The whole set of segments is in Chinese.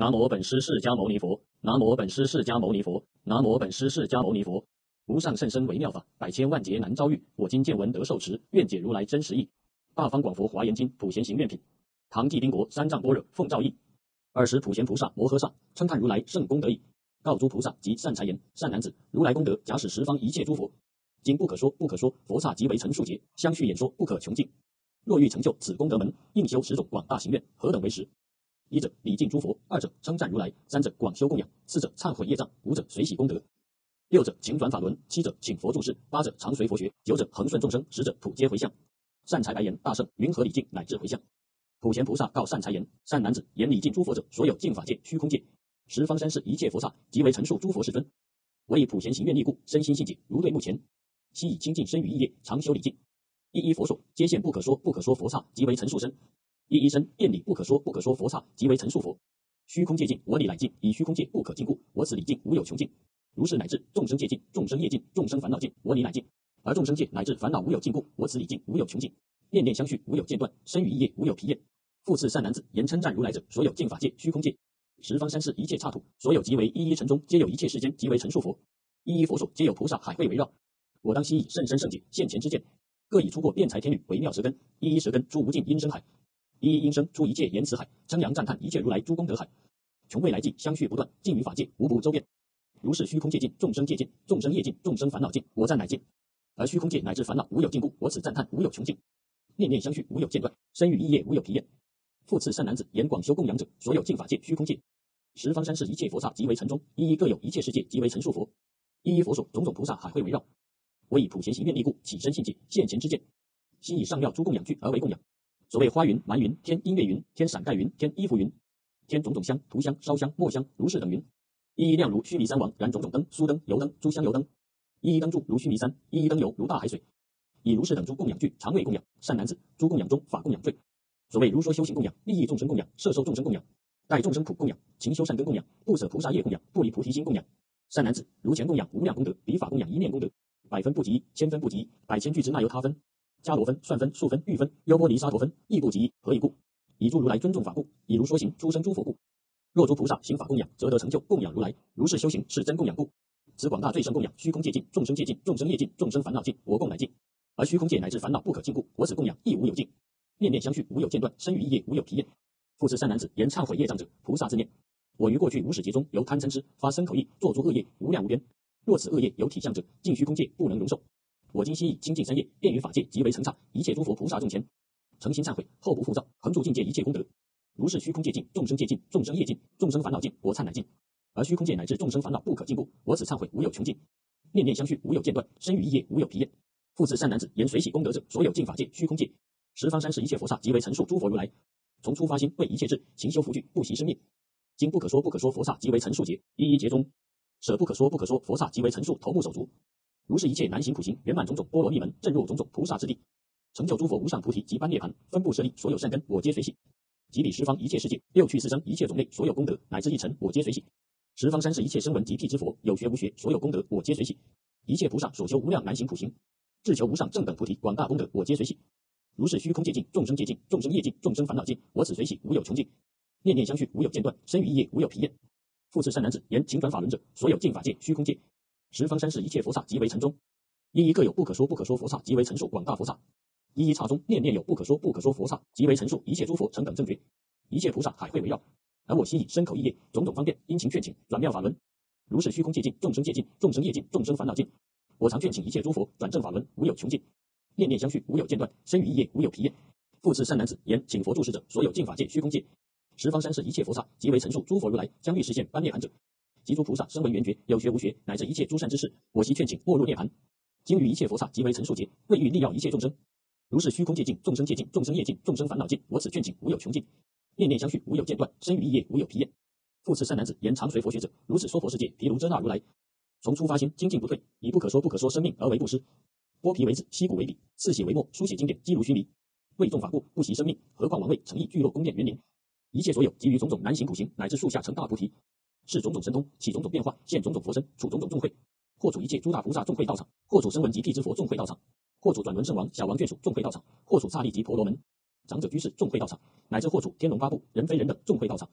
南无本师释迦牟尼佛，南无本师释迦牟尼佛，南无本师释迦牟尼佛。无上甚深微妙法，百千万劫难遭遇。我今见闻得受持，愿解如来真实义。大方广佛华严经普贤行愿品，唐寂宾国三藏般若奉诏译。20普贤菩萨摩诃萨称叹如来圣功德意，告诸菩萨及善财言：善男子，如来功德假使十方一切诸佛，今不可说不可说，佛刹即为陈数劫，相续演说不可穷尽。若欲成就此功德门，应修10种广大行愿，何等为10？一者礼敬诸佛，二者称赞如来，三者广修供养，四者忏悔业障，五者随喜功德，六者请转法轮，七者请佛住世，八者常随佛学，九者恒顺众生，十者普皆回向。善财白言：大圣，云何礼敬乃至回向？普贤菩萨告善财言：善男子，言礼敬诸佛者，所有净法界、虚空界、十方三世一切佛刹，即为陈述诸佛世尊。我以普贤行愿力故，身心信解，如对目前。悉以清净身语意业，常修礼敬。一一佛所，皆现不可说不可说佛刹，即为陈述身。一一身，遍礼不可说不可说佛刹，即为陈述佛。虚空界尽，我礼乃尽，以虚空界不可尽故，我此礼尽无有穷尽。如是乃至众生界尽，众生业尽，众生烦恼尽，我礼乃尽。而众生界乃至烦恼无有尽故，我此礼尽无有穷尽。念念相续，无有间断，身语意业无有疲厌。复次善男子，言称赞如来者，所有净法界、虚空界、十方三世一切刹土，所有即为一一尘中，皆有一切世间，即为陈述佛。一一佛所，皆有菩萨海会围绕。我当悉以甚深圣解，现前之见，各以出过辩才天女，微妙舌根，一一舌根出无尽音声海，一一音声出一切言辞海，称扬赞叹一切如来诸功德海，穷未来际，相续不断，尽于法界，无不周遍。如是虚空界尽，众生界尽，众生业尽，众生烦恼尽，我赞乃尽。而虚空界乃至烦恼无有尽故，我此赞叹无有穷尽。念念相续，无有间断，身语意业无有疲厌。复次善男子，言广修供养者，所有净法界、虚空界、十方三世一切佛刹，即为尘中，一一各有一切世界，即为陈述佛。一一佛所，种种菩萨海会围绕。我以普贤行愿力故，起身信解，现前之见，悉以上妙诸供养具而为供养。所谓花云、蛮云、天音乐云、天伞盖云、天衣服云、天种种香、涂香、烧香、墨香，如是等云。一一亮如须弥山王，燃种种灯、酥灯、油灯、诸香油灯。一一灯柱如须弥山，一一灯油如大海水。以如是等诸供养具，常为供养。善男子，诸供养中，法供养最。所谓如说修行供养，利益众生供养，摄受众生供养，待众生苦供养，勤修善根供养，不舍菩萨业供养，不离菩提心供养。善男子，如前供养无量功德，彼法供养一念功德，百分不及，千分不及，百千俱之那由他分、迦罗分、算分、数分、喻分、优波离沙陀分，亦不及。何以故？以诸如来尊重法故，以如说行出生诸佛故。若诸菩萨行法供养，则得成就供养如来。如是修行是真供养故。此广大最胜供养，虚空界尽，众生界尽，众生业尽，众生烦恼尽，我供乃尽。而虚空界乃至烦恼不可尽故，我此供养亦无有尽。念念相续，无有间断，身语意业无有疲厌。复次善男子，言忏悔业障者，菩萨自念：我于过去无始劫中，由贪嗔痴发身口意，作诸恶业，无量无边。若此恶业有体相者，尽虚空界不能容受。我今悉以清净三业，便于法界，即为成刹，一切诸佛菩萨众前，诚心忏悔，后不复造，恒住境界一切功德。如是虚空界尽，众生界尽，众生业尽，众生烦恼尽，我忏乃尽。而虚空界乃至众生烦恼不可尽故，我此忏悔无有穷尽。念念相续，无有间断，身语意业无有疲厌。复次善男子，言随喜功德者，所有净法界、虚空界、十方三世一切佛刹，即为陈述诸佛如来。从初发心，为一切智，勤修福聚，不惜生命。今不可说不可说佛刹，即为陈述劫。一一劫中，舍不可说不可说佛刹，即为陈述头目手足。如是一切难行苦行，圆满种种波罗蜜门，正入种种菩萨之地，成就诸佛无上菩提及般涅盘，分布舍利，所有善根我皆随喜。及彼十方一切世界，六趣四生一切种类，所有功德乃至一尘，我皆随喜。十方三世一切声闻及辟支佛，有学无学，所有功德我皆随喜。一切菩萨所修无量难行苦行，至求无上正等菩提广大功德，我皆随喜。如是虚空界尽，众生界尽，众生业尽，众生烦恼尽，我此随喜无有穷尽。念念相续，无有间断，身语意业无有疲厌。复次善男子，言勤转法轮者，所有净法界、虚空界、十方三世一切佛刹，即为尘中，一一各有不可说不可说佛刹，即为陈述广大佛刹。一一刹中，念念有不可说不可说佛刹，即为陈述一切诸佛成等正觉，一切菩萨海会围绕。而我悉以身口意业种种方便，殷勤劝请转妙法轮。如是虚空界尽，众生界尽，众生业尽，众生烦恼尽，我常劝请一切诸佛转正法轮，无有穷尽。念念相续，无有间断，身语意业无有疲厌。复次善男子，言请佛住世者，所有净法界、虚空界、十方三世一切佛刹，即为陈述诸佛如来将欲实现般涅盘者。及诸菩萨声闻缘觉，有学无学，乃至一切诸善之事，我悉劝请没入涅盘。今于一切佛刹，即为陈述劫，为欲利要一切众生。如是虚空界尽，众生界尽，众生业尽，众生烦恼尽，我此劝请无有穷尽。念念相续，无有间断，身语意业无有疲厌。复次善男子，言常随佛学者，如此说佛世界，毗卢遮那如来，从初发心，精进不退，以不可说不可说生命而为布施，剥皮为纸，析骨为笔，刺血为墨，书写经典，积如须弥。为众法故，不惜生命，何况王位、诚意、聚落、宫殿、园林，一切所有，及于种种难行苦行，乃至树下成大菩提，是种种神通，起种种变化，现种种佛身，处种种众会，或处一切诸大菩萨众会道场，或处声闻及辟支佛众会道场，或处转轮圣王、小王眷属众会道场，或处刹利及婆罗门、长者居士众会道场，乃至或处天龙八部、人非人等众会道场。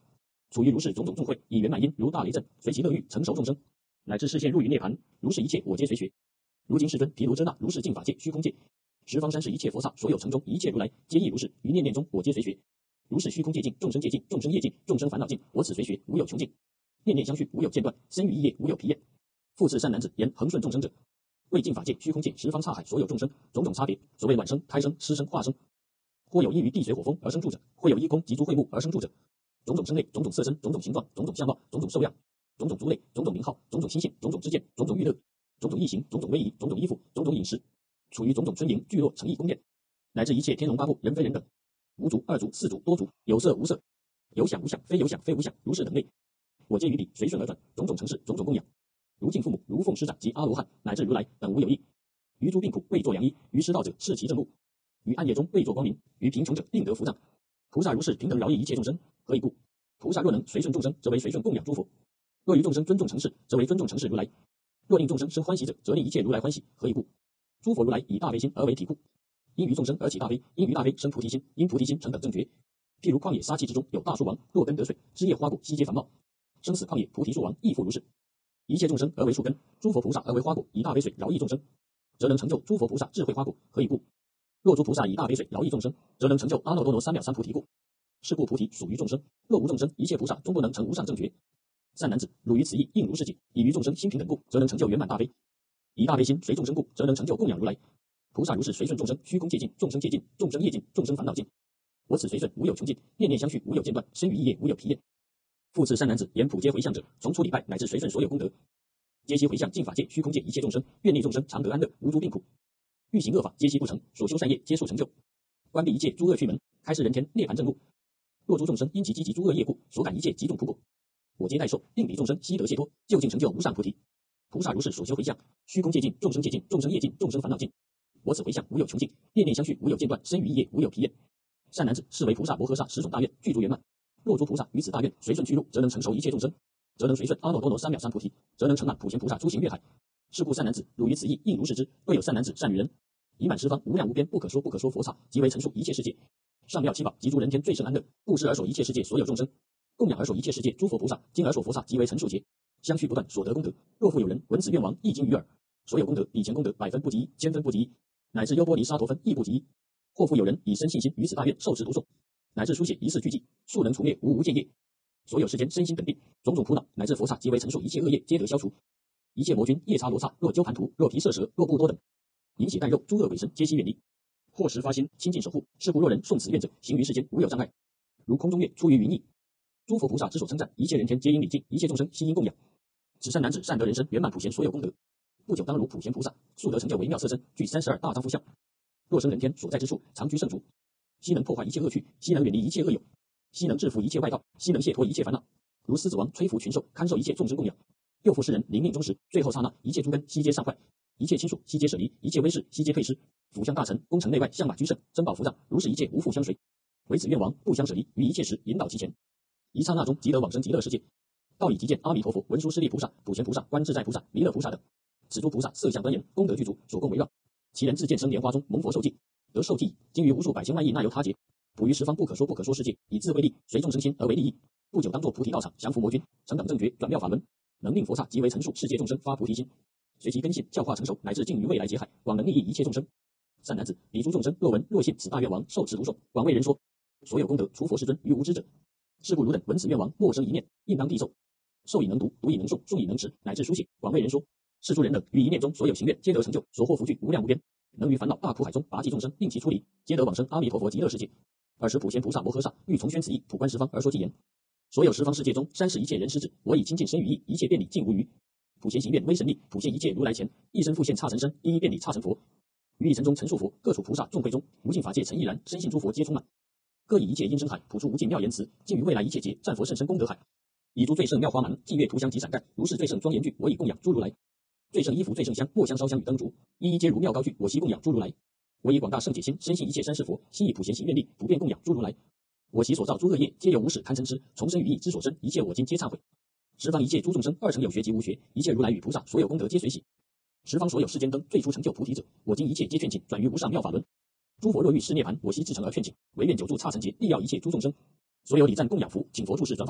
处于如是种种众会，以圆满因，如大雷震，随其乐欲，成熟众生，乃至视现入于涅盘。如是一切，我皆随学。如今世尊毗卢遮那如是净法界、虚空界，十方三世一切佛刹，所有城中一切如来，皆亦如是。于念念中，我皆随学。如是虚空界尽，众生界尽，众生业尽，众生烦恼尽，我此随学，无有穷尽。念念相续，无有间断，身语意业，无有疲厌。复次善男子，言恒顺众生者，为净法界、虚空界、十方刹海所有众生，种种差别，所谓卵生、胎生、湿生、化生。或有依于地水火风而生住者，或有依空及诸会目而生住者，种种生类，种种色身，种种形状，种种相貌，种种受量，种种族类，种种名号，种种心性，种种知见，种种娱乐，种种异形，种种威仪，种种衣服，种种饮食，处于种种村营聚落城邑宫殿，乃至一切天龙八部、人非人等，无主、二主、四主、多主，有色无色，有想无想，非有想非无想，如是等类，我皆于彼随顺而转，种种城市，种种供养，如敬父母，如奉师长及阿罗汉，乃至如来等无有异。于诸病苦为作良医，于失道者示其正路，于暗夜中为作光明，于贫穷者令得福障。菩萨如是平等饶益一切众生，何以故？菩萨若能随顺众生，则为随顺供养诸佛；若于众生尊重承事，则为尊重承事如来；若令众生生欢喜者，则令一切如来欢喜。何以故？诸佛如来以大悲心而为体库，因于众生而起大悲，因于大悲生菩提心，因菩提心成等正觉。譬如旷野沙碛之中有大树王，若根得水，枝叶花果悉皆繁茂。生死旷野菩提树王亦复如是。一切众生而为树根，诸佛菩萨而为花果，以大悲水饶益众生，则能成就诸佛菩萨智慧花果。何以故？若诸菩萨以大悲水饶益众生，则能成就阿耨多罗三藐三菩提故。是故菩提属于众生，若无众生，一切菩萨终不能成无上正觉。善男子，汝于此意应如是解，以于众生心平等故，则能成就圆满大悲；以大悲心随众生故，则能成就供养如来。菩萨如是随顺众生，虚空界尽，众生界尽，众生业尽，众生烦恼尽。我此随顺无有穷尽，念念相续无有间断，身语意业无有疲厌。复次善男子，言普皆回向者，从初礼拜乃至随顺所有功德，皆悉回向净法界、虚空界一切众生，愿令众生常得安乐，无诸病苦。欲行恶法，皆悉不成；所修善业，皆速成就。关闭一切诸恶趣门，开示人天涅槃正路。若诸众生因其积集诸恶业故，所感一切极重苦果，我皆代受，令彼众生悉得解脱，究竟成就无上菩提。菩萨如是所修回向，虚空界尽，众生界尽，众生业尽，众生烦恼尽。我此回向无有穷尽，念念相续无有间断，身语意业无有疲厌。善男子，是为菩萨摩诃萨10种大愿具足圆满。若诸菩萨于此大愿随顺去路，则能成熟一切众生，则能随顺阿耨多罗三藐三菩提，则能成满普贤菩萨诸行愿海。是故善男子，汝于此意应如是之。若有善男子善女人，以满十方无量无边不可说佛刹，即为陈述一切世界上妙七宝及诸人天最胜安乐，布施而守一切世界所有众生，供养而守一切世界诸佛菩萨，经而守佛刹，即为陈述劫。相续不断，所得功德。若复有人闻此愿王一经于耳，所有功德比前功德100分不及1，1000分不及1，乃至优波离沙陀分亦不及1。或复有人以深信心于此大愿受持读诵，乃至书写一世俱记，速能除灭无间业。所有世间身心本定，种种苦恼，乃至佛刹，即为陈述一切恶业，皆得消除。一切魔君、夜叉罗刹，若鸠盘荼，若毗舍蛇，若不多等，饮血带肉，诸恶鬼神，皆悉远离。或时发心，亲近守护。是故若人诵此愿者，行于世间无有障碍，如空中月出于云翳。诸佛菩萨之所称赞，一切人天皆应礼敬，一切众生悉应供养。此善男子善得人身，圆满普贤所有功德，不久当如普贤菩萨，速得成就微妙色身，具32大丈夫相。若生人天所在之处，常居圣主，悉能破坏一切恶趣，悉能远离一切恶友，悉能制服一切外道，悉能解脱一切烦恼。如狮子王摧伏群兽，看受一切众生供养。又复世人临命终时，最后刹那，一切诸根悉皆散坏，一切亲属悉皆舍离，一切威势悉皆退失。辅相大臣，功成内外，相马居胜，珍宝福藏，如是一切无复相随。唯此愿王不相舍离，于一切时引导其前，一刹那中即得往生极乐世界。道以即见阿弥陀佛、文殊师利菩萨、普贤菩萨、观自在菩萨、弥勒菩萨等，此诸菩萨色相端严，功德具足，所供围绕。其人自见生莲花中蒙佛受记，得受记，经于无数百千万亿那由他劫，普于十方不可说世界，以自慧力随众生心而为利益。不久当作菩提道场，降伏魔君，成等正觉，转妙法轮，能令佛刹即为陈述世界众生发菩提心，随其根性教化成熟，乃至尽于未来劫海，往能利益一切众生。善男子，彼诸众生若闻若信此大愿王受持读诵，广为人说，所有功德除佛世尊于无知者。是故汝等闻此愿王，莫生一念，应当地受。受以能读，读以能诵，诵以能持，乃至书写，广为人说。是诸人等于一念中所有行愿，皆得成就，所获福聚无量无边，能于烦恼大苦海中拔济众生，令其出离，皆得往生阿弥陀佛极乐世界。尔时普贤菩萨摩诃萨欲重宣此意，普观十方而说偈言：所有十方世界中，三世一切人师智，我以清净身语意，一切遍礼尽无余。普贤行愿威神力，普现一切如来前，一身复现刹尘身，一一遍礼刹尘佛。于一尘中陈述佛，各处菩萨众会中，无尽法界尘亦然，深信诸佛皆充满。各以一切音声海，普出无尽妙言辞，尽于未来一切劫，战佛甚深功德海。以诸最胜妙花芒，霁月涂香及伞盖，如是最胜庄严具，我以供养诸如来。最胜衣服，最胜香，墨香烧香与灯烛，一一皆如妙高具，我悉供养诸如来。我以广大圣解心，深信一切三世佛，悉以普贤行愿力，普遍供养诸如来。我习所造诸恶业，皆由无始贪嗔痴，从身语意之所生，一切我今皆忏悔。十方一切诸众生，二乘有学及无学，一切如来与菩萨，所有功德皆随喜。十方所有世间灯，最初成就菩提者，我今一切皆劝请，转于无上妙法轮。诸佛若欲示涅槃，我悉至诚而劝请，唯愿久住刹尘劫，利要一切诸众生。所有礼赞供养福，请佛住世转法轮。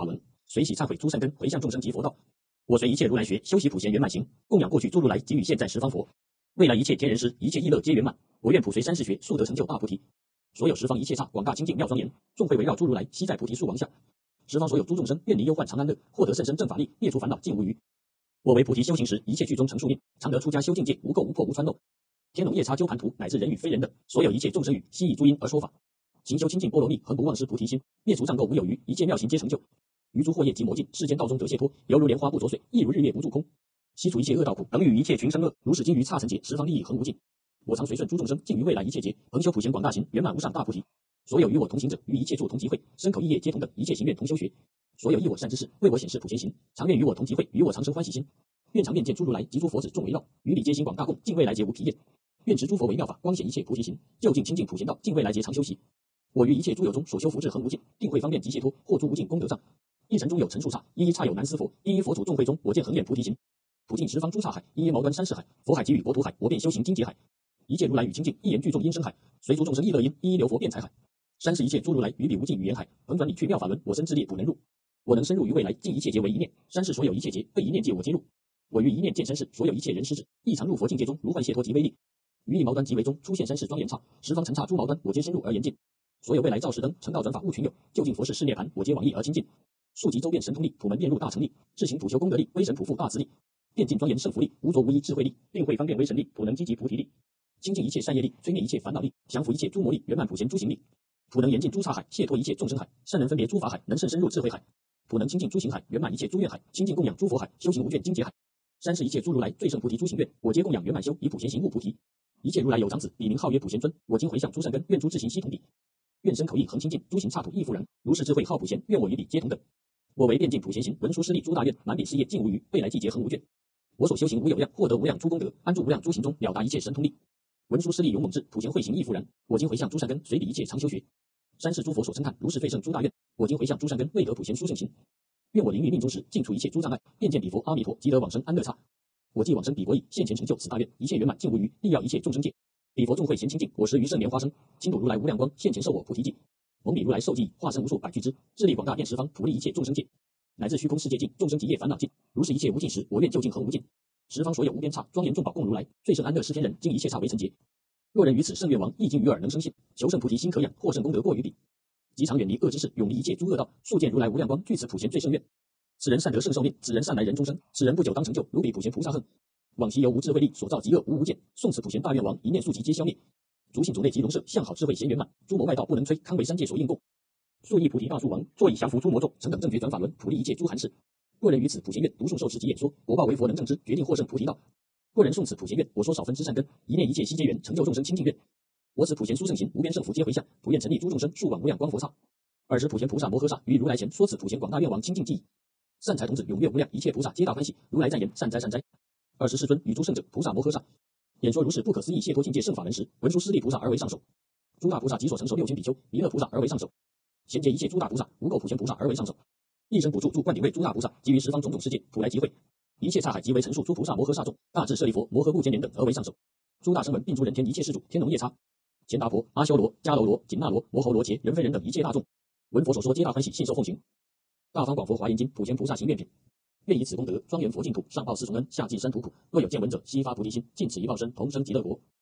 随喜忏悔诸善根，回向众生及佛道。我随一切如来学，修习普贤圆满行，供养过去诸如来及与现在十方佛，未来一切天人师，一切意乐皆圆满。我愿普随三世学，速得成就大菩提。所有十方一切刹，广大清净妙庄严，众会围绕诸如来，悉在菩提树王下。十方所有诸众生，愿离忧患常安乐，获得甚深正法力，灭除烦恼尽无余。我为菩提修行时，一切具中成数念，常得出家修境界，无垢无破无穿漏。天龙夜叉鸠盘荼，乃至人与非人等，所有一切众生语，悉以诸因而说法。行修清净波罗蜜，恒不忘失菩提心，灭除障垢无有余，一切妙行皆成就。于诸惑业及魔境，世间道中得解脱，犹如莲花不着水，亦如日月不住空。悉除一切恶道苦，等与一切群生乐，如是金鱼刹尘劫，十方利益恒无尽。我常随顺诸众生，尽于未来一切劫，恒修普贤广大行，圆满无上大菩提。所有与我同行者，于一切处同集会，身口意业皆同等，一切行愿同修学。所有益我善知识，为我显示普贤行，常愿与我同集会，与我常生欢喜心。愿常遍见诸如来及诸佛子众围绕，于理皆行广大供，尽未来劫无疲厌。愿持诸佛为妙法，光显一切菩提行，就近清净普贤道，尽未来劫常修习。我于一切诸有中所修福智恒无尽，定慧方便及解脱，获诸无尽功德障。一尘中有尘数刹，一一刹有难思佛，一一佛土众会中，我见恒远菩提行。普尽十方诸刹海，一一毛端山势海，佛海及与国土海，我便修行精劫海。一切如来语清净，一言具众因生海，随诸众生意乐因，一一流佛辩才海。三世一切诸如来，于彼无尽语言海，横转理去妙法轮，我身之力不能入。我能深入于未来，尽一切劫为一念，三世所有一切劫，被一念界我皆入。我于一念见三世，所有一切人师智，亦常入佛境界中，如幻解脱及威力。于一毛端即为中，出现三世庄严刹，十方尘刹诸毛端，我皆深入而严尽。所有未来照世灯，成道转法悟群有，究竟佛事是涅盘，我皆往诣而亲近。速集周遍神通力，普门遍入大成力，智行普修功德力，威神普覆大慈力，遍尽庄严胜福力，无着无依智慧力，定慧方便威神力，普能积集菩提力，清净一切善业力，摧灭一切烦恼力，降伏一切诸魔力，圆满普贤诸行力，普能严禁诸刹海，解脱一切众生海，善能分别诸法海，能甚深入智慧海，普能清净诸行海，圆满一切诸愿海，清净供养诸佛海，修行无倦精劫海。三世一切诸如来，最胜菩提诸行愿，我皆供养圆满修，以普贤行悟菩提。一切如来有长子，笔名号曰普贤尊，我今回向诸善根，愿诸智行悉同彼。愿身口意恒清净，诸行刹土亦复然，如是智慧号普贤，愿我与彼皆同等。我为遍尽普贤行，文殊师利诸大愿，满彼事业尽无余，未来季节恒无倦。我所修行无有量，获得无量诸功德，安住无量诸行中，了达一切神通力。文殊师利勇猛智，普贤慧行亦复然。我今回向诸善根，随彼一切常修学。三世诸佛所称叹，如是最胜诸大愿。我今回向诸善根，未得普贤殊胜行。愿我临于命中时，尽除一切诸障碍，便见彼佛阿弥陀，即得往生安乐刹。我既往生彼国意，现前成就此大愿，一切圆满尽无余，利要一切众生界。彼佛众会贤清净，我时于圣莲花生，亲睹如来无量光，现前授我菩提记。蒙彼如来受记，化身无数百俱胝，智力广大遍十方，普利一切众生界，乃至虚空世界尽，众生极业烦恼尽。如是一切无尽时，我愿究竟恒无尽。十方所有无边刹，庄严众宝供如来，最胜安乐是天人，经一切刹为成劫。若人于此圣愿王，一经于耳能生信，求胜菩提心可养，获胜功德过于彼。即常远离恶之事，永离一切诸恶道，速见如来无量光，具此普贤最胜愿。此人善得圣寿命，此人善来人终生，此人不久当成就，如彼普贤菩萨恨。往昔由无智慧力所造极恶无无间，诵此普贤大愿王，一念速即皆消灭。诸信种类及龙舍，相好智慧贤圆满，诸魔外道不能摧，堪为三界所应供。速诣菩提大树王，坐以降伏诸魔众，成等正觉转法轮，普利一切诸寒士。若人于此普贤愿读诵受持及演说，果报为佛能正知，决定获胜菩提道。若人诵此普贤愿，我说少分之善根，一念一切悉皆缘，成就众生清净愿。我此普贤殊胜行，无边胜福皆回向，普愿成立诸众生，数往无量光佛刹。尔时普贤菩萨摩诃萨于如来前说此普贤广大愿王清净记忆。善财童子踊跃无量，一切菩萨皆大欢喜。如来赞言：善哉善哉！尔时世尊与诸圣者菩萨摩诃萨演说如是不可思议解脱境界圣法人时，文殊师利菩萨而为上首，诸大菩萨即所成熟6000比丘，弥勒菩萨而为上首，贤劫一切诸大菩萨，无垢普贤菩萨而为上首，一生补助灌顶位诸大菩萨，及于十方种种世界，普来集会，一切刹海即为陈述诸菩萨摩诃萨众，大智舍利佛、摩诃部犍连等而为上首，诸大声闻并诸人天一切世主，天龙夜叉、乾达婆、阿修罗、迦楼罗、紧那罗、摩吼罗伽、人非人等一切大众，闻佛所说皆大欢喜，信受奉行。大方广佛华严经，普贤菩萨行愿品。愿以此功德，庄严佛净土，上报四重恩，下济三途苦。若有见闻者，悉发菩提心，尽此一报身，同生极乐国。